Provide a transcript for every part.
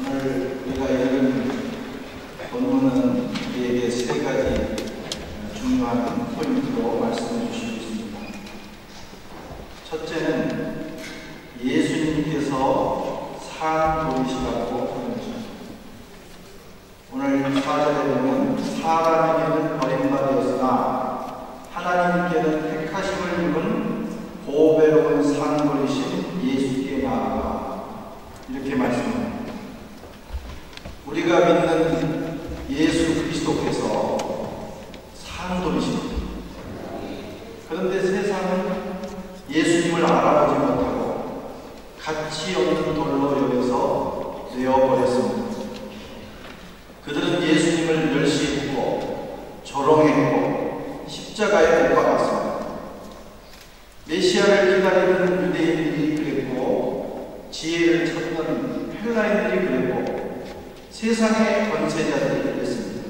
오늘 우리가 읽은 본문은 우리에게 세 가지 중요한 포인트로 말씀해 주시고 있습니다. 첫째는 예수님께서 산 돌이시라고 하는 것입니다. 오늘 4절에 보면 사람에게는 버림받았으나 하나님께는 택하심을 입은 보배로운 산 돌이신 예수께 나아가 이렇게 말씀합니다. 우리가 믿는 예수 그리스도께서 산 돌이십니다. 그런데 세상은 예수님을 알아보지 못하고 가치 없는 돌로 여겨서 내어버렸습니다. 그들은 예수님을 멸시했고 조롱했고 십자가에 못 박았습니다. 메시아를 기다리는 유대인들이 그랬고 지혜를 찾는 헬라인들이 그랬고 세상의 권세자들이 그랬습니다.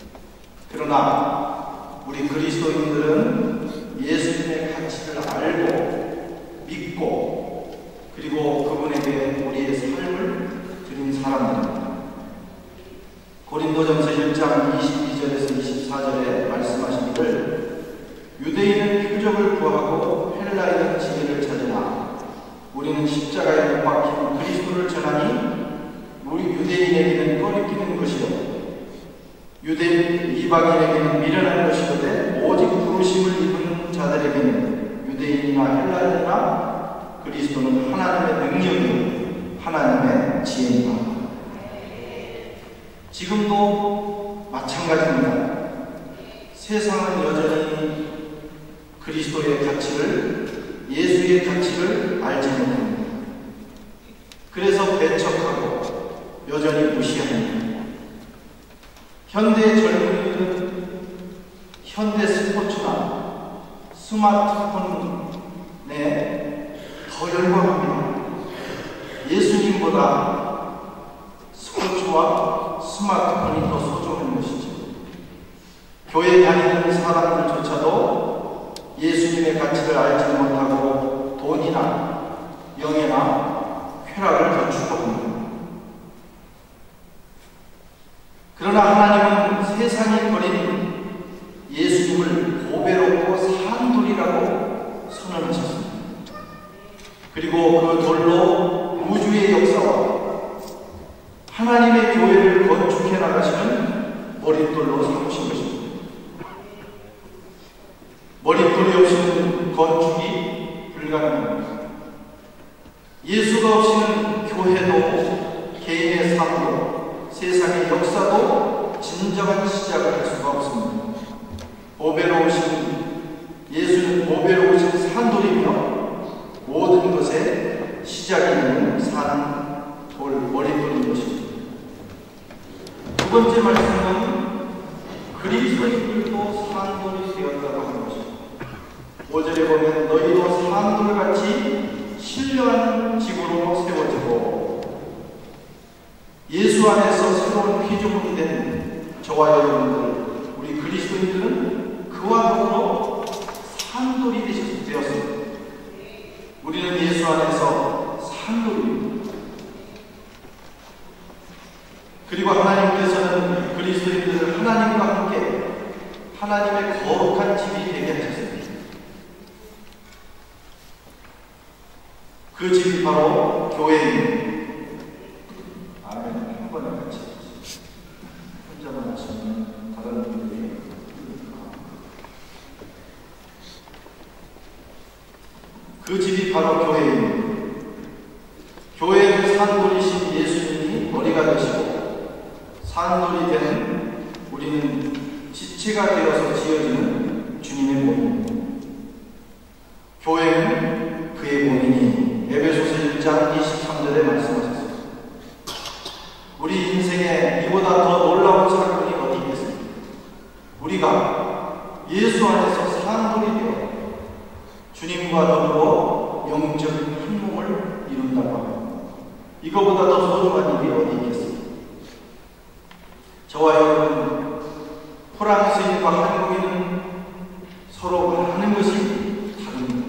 그러나 우리 그리스도인들은 예수님의 가치를 알고 믿고 그리고 그분에게 우리의 삶을 드린 사람들입니다. 고린도전서 1장 22절에서 24절에 말씀하시기를 유대인은 표적을 구하고 헬라인은 지혜를 찾으나 우리는 십자가에 못 박힌 그리스도를 전하니 우리 유대인에게는 꺼리끼는 것이요 유대인 이방인에게는 미련한 것이로되 오직 부르심을 입은 자들에게는 유대인이나 헬라인이나 그리스도는 하나님의 능력이요 하나님의 지혜입니다. 지금도 마찬가지입니다. 세상은 여전히 그리스도의 가치를, 예수의 가치를 알지 못합니다. 그래서 배척하고 여전히 무시합니다. 현대 젊은이들은 현대 스포츠나 스마트폰에 더 열광합니다. 예수님보다 스포츠와 스마트폰이 더 소중한 것이죠. 교회 다니는 사람들조차도 예수님의 가치를 알지 못하고 돈이나 명예나 쾌락을 더 추구합니다. 그러나 하나님은 세상이 버린 예수님을 보배롭고 산 돌이라고 선언하셨습니다. 그리고 그 돌로 우주의 역사와 하나님의 교회를 건축해 나가시는 머릿돌로 삼으신 것입니다. 머릿돌이 없이는 건축이 불가능합니다. 예수가 없이는 교회도 개인의 삶도 세상의 역사도 진정한 시작을 할 수가 없습니다. 예수는 보배로우신 산돌이며 모든 것의 시작이 있는 머릿돌인 것입니다. 두 번째 말씀은 그리스도인들도 산돌이 되었다고 하는 것입니다. 5절에 보면 너희도 산돌같이 신령한 집으로 세워지고 예수 안에서 새로운 피조물이 된 저와 여러분들 우리 그리스도인들은 그와 더불어 산돌이 되었습니다. 우리는 예수 안에서 산돌입니다. 그리고 하나님께서는 그리스도인들을 하나님과 함께 하나님의 거룩한 집이 되게 하셨습니다. 그 집이 바로 교회입니다. 한 번에 같이 혼자만 하시면 다른 분들이 그 집이 바로 교회입니다. 교회는 산돌이신 예수님이 머리가 되시고 산돌이 되는 우리는 지체가 되어서 지어지는 주님의 몸입니다. 교회는 그의 몸이니 에베소서 1장 23절에 말씀하셨습니다. 우리 인생에 이보다 더 놀라운 사건이 어디 있겠습니까? 우리가 예수 안에서 산돌이 되어 주님과 더불어 영적인 한 몸을 이룬다고 합니다. 이거보다 더 소중한 일이 어디 있겠습니까? 저와 여러분, 프랑스인과 한국인은 서로 하는 것이 다릅니다.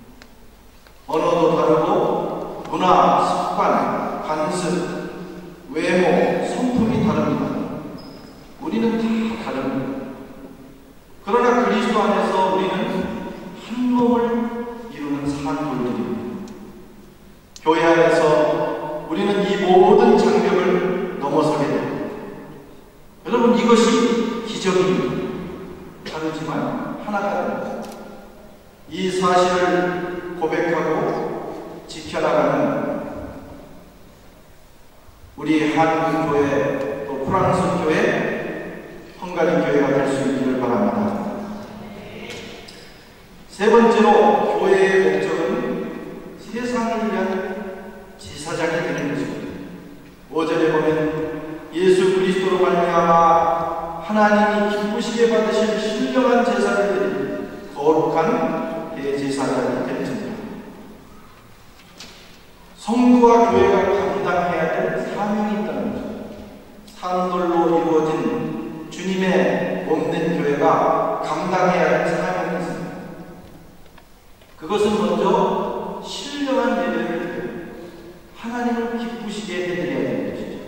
언어도 다르고 문화, 습관, 관습, 외모, 성품이 다릅니다. 우리는 다 다릅니다. 그러나 그리스도 안에서 우리는 한 몸을 이루는 산돌들입니다. 교회 안에서 우리는 이 모든 장벽을 넘어서게 됩니다. 여러분, 이것이 기적입니다. 다르지만 하나가 됩니다. 이 사실을 고백하고 지켜나가는 우리 한국 교회, 또 프랑스 교회, 헝가리 교회가 될 수 있기를 바랍니다. 세 번째로 교회의 목적은 세상을 위한 제사장이 되는 것입니다. 5절에 보면 예수 그리스도로 말미암아 하나님이 기쁘시게 받으실 신령한 제사를 드린 거룩한 대제사장이 될지니라. 성도와 교회가 감당해야 될 사명이 있다는 것입니다. 산돌로 이루어진 주님의 몸된 교회가 감당해야 할 사명이 있습니다. 그것은 먼저 신령한 예배를 드려 하나님을 기쁘시게 해드려야 되는 것이죠.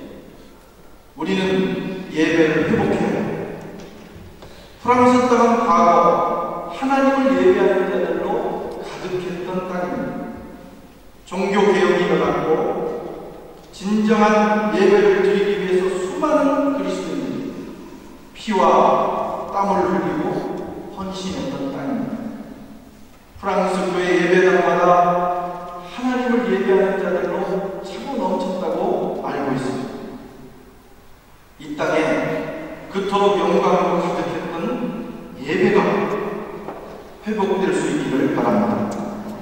우리는 예배를 회복해야 합니다. 프랑스 땅은 과거 하나님을 예배하는 자들로 가득했던 땅입니다. 종교개혁이 일어났고 진정한 예배를 드리기 위해서 수많은 그리스도인들이 피와 땀을 흘리고 헌신했던 땅입니다. 프랑스 교회 예배당마다 하나님을 예배하는 자들로 차고 넘쳤다고 알고 있습니다. 이 땅에 그토록 영광으로 가득했던 예배가 회복될 수 있기를 바랍니다.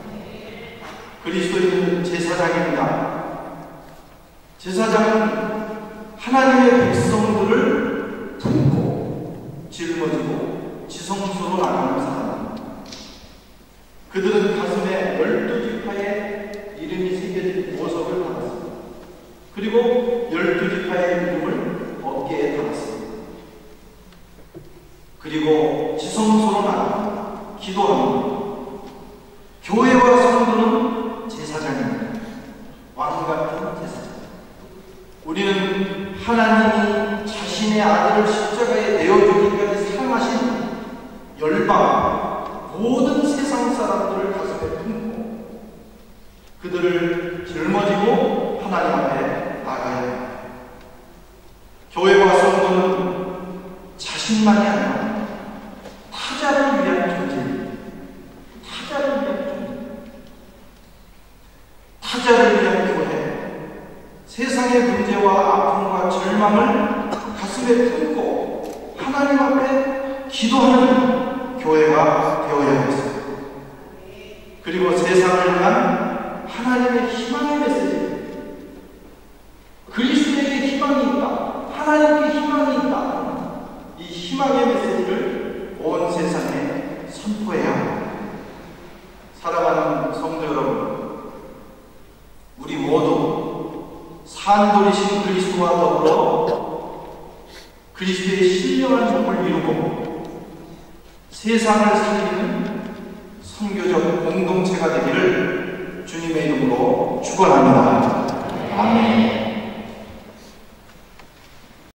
그리스도인은 제사장입니다. 제사장은 하나님의 백성들을 품고 짊어지고 지성소로 나가는 사람입니다. 그들은 가슴에 12지파의 이름이 새겨진 보석을 받았습니다. 그리고 12지파의 이름을 어깨에 달았습니다. 그리고 지성소로 나가 기도합니다. 교회와 성도는 제사장입니다. 왕같은 제사장. 우리는 하나님이 자신의 아들을 십자가에 내어주기까지 사랑하신 열방 모든 세상 사람들을 가슴에 품고 그들을 짊어지고 하나님 앞에 나가야 합니다. 교회와 성도는 자신만이 아니라 타자를 위한 존재입니다. 타자를 위한 존재. 타자를 위한 교회. 세상의 문제와 아픔과 절망을 가슴에 품고 하나님 앞에 기도하는 교회가 되어야 하겠습니다. 그리고 세상을 향한 하나님의 희망의 메시지. 그리스도에게 희망이 있다. 하나님께 희망이 있다. 이 희망의 메시지를 온 세상에 선포해야 합니다. 사랑하는 성도 여러분, 우리 모두 산돌이신 그리스도와 더불어 그리스도의 신령한 몸을 이루고 세상을 살리는 선교적 공동체가 되기를 주님의 이름으로 축원합니다. 아멘.